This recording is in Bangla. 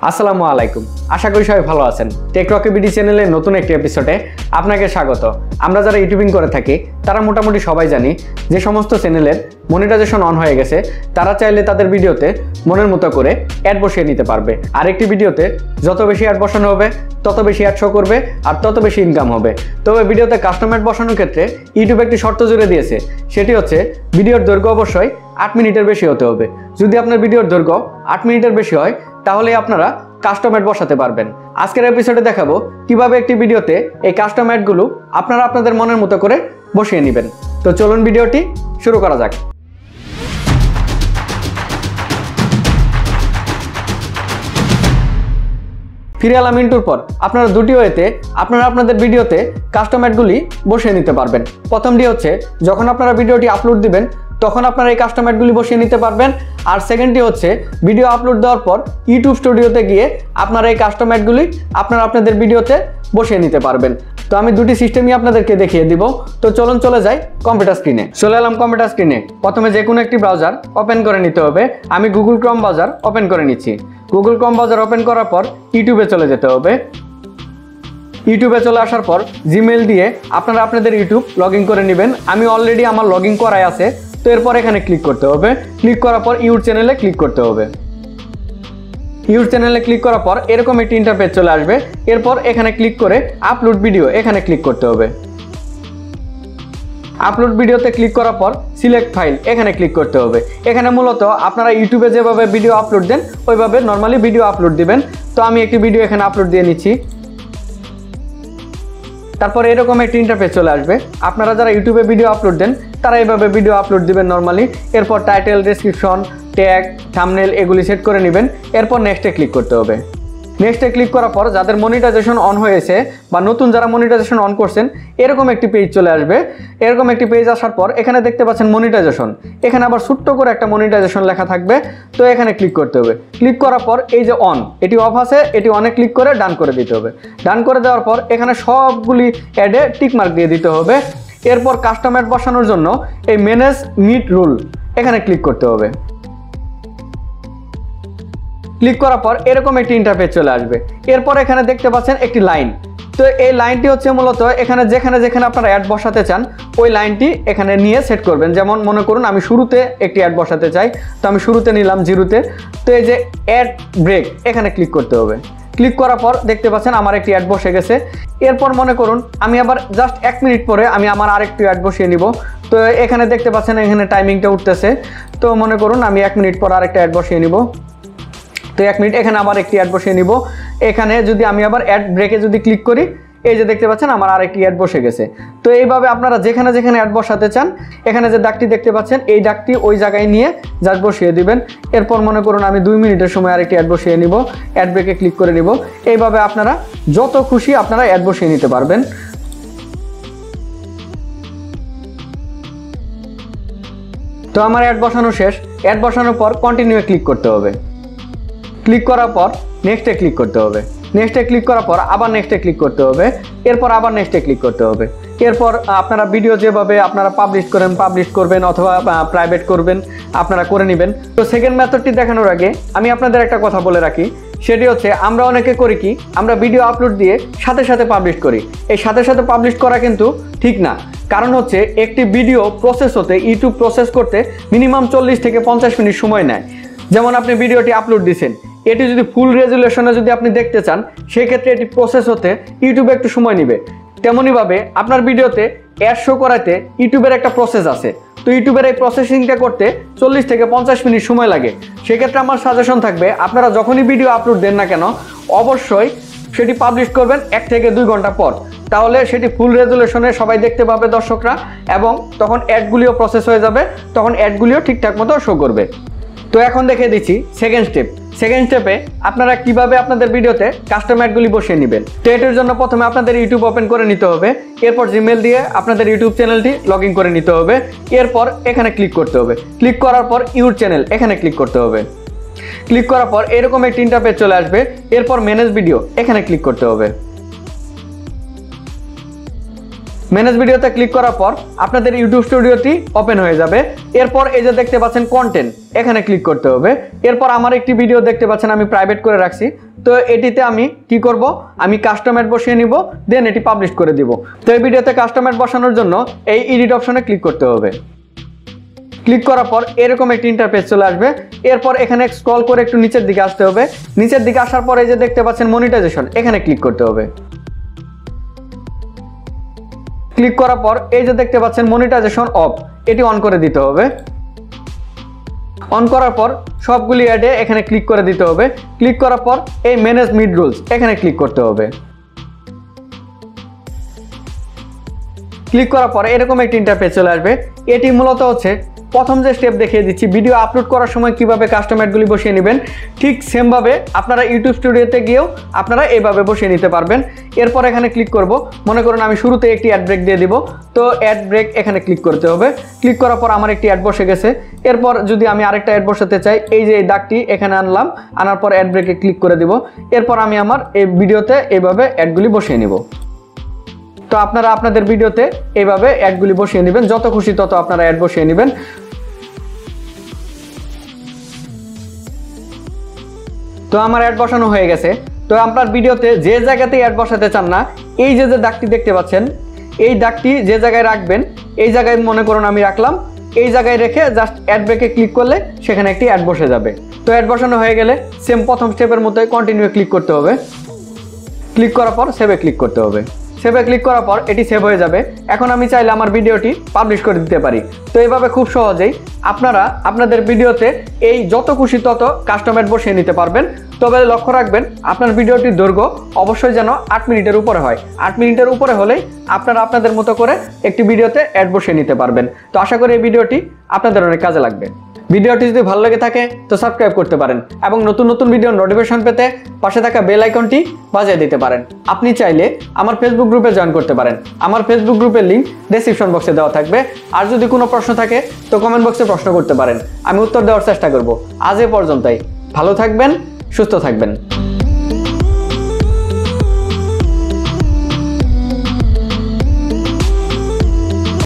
আসসালামু আলাইকুম। আশা করি সবাই ভালো আছেন। টেক রকি বিডি চ্যানেলের নতুন একটি এপিসোডে আপনাকে স্বাগত। আমরা যারা ইউটিউবিং করে থাকি তারা মোটামুটি সবাই জানি যে সমস্ত চ্যানেলের মনিটাইজেশন অন হয়ে গেছে তারা চাইলে তাদের ভিডিওতে মনের মতো করে অ্যাড বসিয়ে নিতে পারবে। আর একটি ভিডিওতে যত বেশি অ্যাড বসানো হবে তত বেশি অ্যাড শো করবে আর তত বেশি ইনকাম হবে। তবে ভিডিওতে কাস্টম অ্যাড বসানোর ক্ষেত্রে ইউটিউব একটি শর্ত জুড়ে দিয়েছে, সেটি হচ্ছে ভিডিওর দৈর্ঘ্য অবশ্যই 8 মিনিটের বেশি হতে হবে। যদি আপনার ভিডিওর দৈর্ঘ্য 8 মিনিটের বেশি হয় তাহলে আপনারা কাস্টম অ্যাড বসাতে পারবেন। আজকের এপিসোডে দেখাবো কিভাবে একটি ভিডিওতে এই কাস্টম অ্যাডগুলো আপনারা আপনাদের মনের মতো করে বসিয়ে নেবেন। তো চলুন ভিডিওটি শুরু করা যাক। ফিরে এলাম ইন্টুর পর। আপনারা দুটি ওয়েতে আপনারা আপনাদের ভিডিওতে কাস্টম অ্যাডগুলি বসিয়ে নিতে পারবেন। প্রথমটি হচ্ছে যখন আপনারা ভিডিওটি আপলোড দিবেন তখন আপনারা এই কাস্টম অ্যাডগুলি বসিয়ে নিতে পারবেন। আর সেকেন্ডটি হচ্ছে ভিডিও আপলোড দেওয়ার পর ইউটিউব স্টুডিওতে গিয়ে আপনারা এই কাস্টম অ্যাডগুলি আপনারা আপনাদের ভিডিওতে বসিয়ে নিতে পারবেন। তো আমি দুটি সিস্টেমই আপনাদেরকে দেখিয়ে দিব। তো চলুন চলে যাই কম্পিউটার স্ক্রিনে। চলে এলাম কম্পিউটার স্ক্রিনে। প্রথমে যে কোনো একটি ব্রাউজার ওপেন করে নিতে হবে। আমি গুগল ক্রোম ব্রাউজার ওপেন করে নিচ্ছি। গুগল ক্রোম ব্রাউজার ওপেন করার পর ইউটিউবে চলে যেতে হবে। ইউটিউবে চলে আসার পর জিমেইল দিয়ে আপনারা আপনাদের ইউটিউব লগ ইন করে নেবেন। আমি অলরেডি আমার লগ ইন করাই আছে। তো এরপর এখানে ক্লিক করতে হবে। ক্লিক করার পর ইউর চ্যানেলে ক্লিক করতে হবে। ইউর চ্যানেলে ক্লিক করার পর এরকম একটি ইন্টারফেস চলে আসবে। এরপর এখানে ক্লিক করে আপলোড ভিডিও এখানে ক্লিক করতে হবে। আপলোড ভিডিওতে ক্লিক করার পর সিলেক্ট ফাইল এখানে ক্লিক করতে হবে। এখানে মূলত আপনারা ইউটিউবে যেভাবে ভিডিও আপলোড দেন ওইভাবে নর্মালি ভিডিও আপলোড দিবেন। তো আমি একটি ভিডিও এখানে আপলোড দিয়ে নিচ্ছি। তারপর এরকম একটি ইন্টারফেস চলে আসবে। আপনারা যারা ইউটিউবে ভিডিও আপলোড দেন তারা এইভাবে ভিডিও আপলোড দিবেন নর্মালি। এরপর টাইটেল, ডেসক্রিপশন, ট্যাগ, থাম্বনেল এগুলি সেট করে নেবেন। এরপর নেক্সটে ক্লিক করতে হবে। নেক্সটে ক্লিক করার পর যাদের মনিটাইজেশন অন হয়েছে বা নতুন যারা মনিটাইজেশন অন করছেন এরকম একটি পেজ চলে আসবে। এরকম একটি পেজ আসার পর এখানে দেখতে পাচ্ছেন মনিটাইজেশন। এখানে আবার ছোট্ট করে একটা মনিটাইজেশন লেখা থাকবে। তো এখানে ক্লিক করতে হবে। ক্লিক করার পর এই যে অন, এটি অফ আছে, এটি অনে ক্লিক করে ডান করে দিতে হবে। ডান করে দেওয়ার পর এখানে সবগুলি অ্যাডে টিকমার্ক দিয়ে দিতে হবে। এরপর কাস্টম অ্যাড বসানোর জন্য এই ম্যানেজ মিট রুল এখানে ক্লিক করতে হবে। ক্লিক করার পর এরকম একটি ইন্টারফেস চলে আসবে। এরপর এখানে দেখতে পাচ্ছেন একটি লাইন। তো এই লাইনটি হচ্ছে মূলত এখানে যেখানে যেখানে আপনারা অ্যাড বসাতে চান ওই লাইনটি এখানে নিয়ে সেট করবেন। যেমন মনে করুন আমি শুরুতে একটি অ্যাড বসাতে চাই, তো আমি শুরুতে নিলাম 0-তে। তো এই যে অ্যাড ব্রেক এখানে ক্লিক করতে হবে। ক্লিক করার পর দেখতে পাচ্ছেন আমার একটি অ্যাড বসে গেছে। এরপর মনে করুন আমি আবার জাস্ট 1 মিনিট পরে আমি আমার আরেকটি অ্যাড বসিয়ে নিব। তো এখানে দেখতে পাচ্ছেন এখানে টাইমিংটা উঠতেছে। তো মনে করুন আমি 1 মিনিট পর আরেকটা অ্যাড বসিয়ে নিব। তো 1 মিনিট এখানে আবার একটি অ্যাড বসিয়ে নিব। এখানে যদি আমি আবার অ্যাড ব্রেকে যদি ক্লিক করি এই যে দেখতে পাচ্ছেন আমার আরেকটি অ্যাড বসে গেছে। তো এইভাবে আপনারা যেখানে যেখানে অ্যাড বসাতে চান এখানে যে দাগটি দেখতে পাচ্ছেন এই দাগটি ওই জায়গায় নিয়ে জাস্ট বসিয়ে দিবেন। এরপর মনে করুন আমি 2 মিনিটের সময় আরেকটি অ্যাড বসিয়ে নিব। অ্যাড ব্রেকে ক্লিক করে নিব। এইভাবে আপনারা যত খুশি আপনারা অ্যাড বসিয়ে নিতে পারবেন। তো আমার অ্যাড বসানো শেষ। অ্যাড বসানোর পর কন্টিনিউয়ে ক্লিক করতে হবে। ক্লিক করার পর নেক্সটে ক্লিক করতে হবে। নেক্সটে ক্লিক করার পর আবার নেক্সটে ক্লিক করতে হবে। এরপর আবার নেক্সটে ক্লিক করতে হবে। এরপর আপনারা ভিডিও যেভাবে আপনারা পাবলিশ করবেন অথবা প্রাইভেট করবেন আপনারা করে নেবেন। তো সেকেন্ড মেথডটি দেখানোর আগে আমি আপনাদের একটা কথা বলে রাখি, সেটি হচ্ছে আমরা অনেকে করি কি আমরা ভিডিও আপলোড দিয়ে সাথে সাথে পাবলিশ করি। এই সাথে সাথে পাবলিশ করা কিন্তু ঠিক না। কারণ হচ্ছে একটি ভিডিও প্রসেস হতে ইউটিউব প্রসেস করতে মিনিমাম 40 থেকে 50 মিনিট সময় নেয়। যেমন আপনি ভিডিওটি আপলোড দিচ্ছেন, এটি যদি ফুল রেজুলেশনে যদি আপনি দেখতে চান সেক্ষেত্রে এটি প্রসেস হতে ইউটিউবে একটু সময় নেবে। তেমনইভাবে আপনার ভিডিওতে অ্যাড শো করাতে ইউটিউবের একটা প্রসেস আছে। তো ইউটিউবের এই প্রসেসিংটা করতে 40 থেকে 50 মিনিট সময় লাগে। সেক্ষেত্রে আমার সাজেশন থাকবে আপনারা যখনই ভিডিও আপলোড দেন না কেন অবশ্যই সেটি পাবলিশ করবেন 1 থেকে 2 ঘন্টা পর। তাহলে সেটি ফুল রেজুলেশনে সবাই দেখতে পাবে দর্শকরা, এবং তখন অ্যাডগুলিও প্রসেস হয়ে যাবে, তখন অ্যাডগুলিও ঠিকঠাক মতো শো করবে। তো এখন দেখিয়ে দিচ্ছি সেকেন্ড স্টেপ। সেকেন্ড স্টেপে আপনারা কিভাবে আপনাদের ভিডিওতে কাস্টম অ্যাডগুলি বসিয়ে নেবেন। তো এটির জন্য প্রথমে আপনাদের ইউটিউব ওপেন করে নিতে হবে। এরপর জিমেইল দিয়ে আপনাদের ইউটিউব চ্যানেলটি লগ ইন করে নিতে হবে। এরপর এখানে ক্লিক করতে হবে। ক্লিক করার পর ইউর চ্যানেল এখানে ক্লিক করতে হবে। ক্লিক করার পর এরকম একটি ইন্টারফেস চলে আসবে। এরপর ম্যানেজ ভিডিও এখানে ক্লিক করতে হবে। ম্যানেজ ভিডিওতে ক্লিক করার পর আপনাদের ইউটিউব স্টুডিওটি ওপেন হয়ে যাবে। এরপর এই যে দেখতে পাচ্ছেন কন্টেন্ট, এখানে ক্লিক করতে হবে। এরপর আমার একটি ভিডিও দেখতে পাচ্ছেন আমি প্রাইভেট করে রাখছি, তো এটিতে আমি কি করব, আমি কাস্টম অ্যাড বসিয়ে নিব, দেন এটি পাবলিশ করে দিব। তো এই ভিডিওতে কাস্টম অ্যাড বসানোর জন্য এই এডিট অপশনে ক্লিক করতে হবে। ক্লিক করার পর এরকম একটি ইন্টারফেস চলে আসবে। এরপর এখানে স্ক্রল করে একটু নিচের দিকে আসতে হবে। নিচের দিকে আসার পর এই যে দেখতে পাচ্ছেন মনিটাইজেশন, এখানে ক্লিক করতে হবে। ক্লিক করার পর এই যে দেখতে পাচ্ছেন মনিটাইজেশন অফ, এটি অন করে দিতে হবে। অন করার পর সবগুলি অ্যাডে এখানে ক্লিক করে দিতে হবে। ক্লিক করার পর এই ম্যানেজ মিড রুলস, এখানে ক্লিক করতে হবে। ক্লিক করার পর এরকম একটি ইন্টারফেস চলে আসবে। এটি মূলত হচ্ছে প্রথম যে স্টেপ দেখিয়ে দিচ্ছি, ভিডিও আপলোড করার সময় কিভাবে কাস্টম অ্যাডগুলি বসিয়ে নেবেন, ঠিক সেমভাবে আপনারা ইউটিউব স্টুডিওতে গিয়েও আপনারা এইভাবে বসিয়ে নিতে পারবেন। এরপর এখানে ক্লিক করব, মনে করুন আমি শুরুতে একটি অ্যাড ব্রেক দিয়ে দিব, তো অ্যাড ব্রেক এখানে ক্লিক করতে হবে। ক্লিক করার পর আমার একটি অ্যাড বসে গেছে। এরপর যদি আমি আরেকটা অ্যাড বসাতে চাই, এই যে এই দাগটি এখানে আনলাম, আনার পর অ্যাড ব্রেকে ক্লিক করে দিব। এরপর আমি আমার এই ভিডিওতে এইভাবে অ্যাডগুলি বসিয়ে নিব। তো আপনারা আপনাদের ভিডিওতে এইভাবে অ্যাডগুলি বসিয়ে নেবেন, যত খুশি তত আপনারা অ্যাড বসিয়ে নেবেন। তো আমার অ্যাড বসানো হয়ে গেছে। তো আপনার ভিডিওতে যে জায়গাতেই অ্যাড বসাতে চান না, এই যে দাগটি দেখতে পাচ্ছেন, এই দাগটি যে জায়গায় রাখবেন, এই জায়গায় মনে করুন আমি রাখলাম, এই জায়গায় রেখে জাস্ট অ্যাড ব্রেকে ক্লিক করলে সেখানে একটি অ্যাড বসে যাবে। তো অ্যাড বসানো হয়ে গেলে সেম প্রথম স্টেপের মতোই কন্টিনিউ ক্লিক করতে হবে। ক্লিক করার পর সেভে ক্লিক করতে হবে। সেভে ক্লিক করার পর এটি সেভ হয়ে যাবে। এখন আমি চাইলে আমার ভিডিওটি পাবলিশ করে দিতে পারি। তো এইভাবে খুব সহজেই আপনারা আপনাদের ভিডিওতে এই যত খুশি তত কাস্টম অ্যাড বসিয়ে নিতে পারবেন। তবে লক্ষ্য রাখবেন আপনার ভিডিওটির দৈর্ঘ্য অবশ্যই যেন 8 মিনিটের উপরে হয়। 8 মিনিটের উপরে হলেই আপনারা আপনাদের মতো করে একটি ভিডিওতে অ্যাড বসিয়ে নিতে পারবেন। তো আশা করি এই ভিডিওটি আপনাদের অনেক কাজে লাগবে। ভিডিওটি যদি ভালো লেগে থাকে তো সাবস্ক্রাইব করতে পারেন এবং নতুন নতুন ভিডিওর নোটিফিকেশন পেতে পাশে থাকা বেল আইকনটি বাজিয়ে দিতে পারেন। আপনি চাইলে আমার ফেসবুক গ্রুপে জয়েন করতে পারেন। আমার ফেসবুক গ্রুপের লিংক ডেসক্রিপশন বক্সে দেওয়া থাকবে। আর যদি কোনো প্রশ্ন থাকে তো কমেন্ট বক্সে প্রশ্ন করতে পারেন, আমি উত্তর দেওয়ার চেষ্টা করব। আজ এ পর্যন্তই, ভালো থাকবেন, সুস্থ থাকবেন।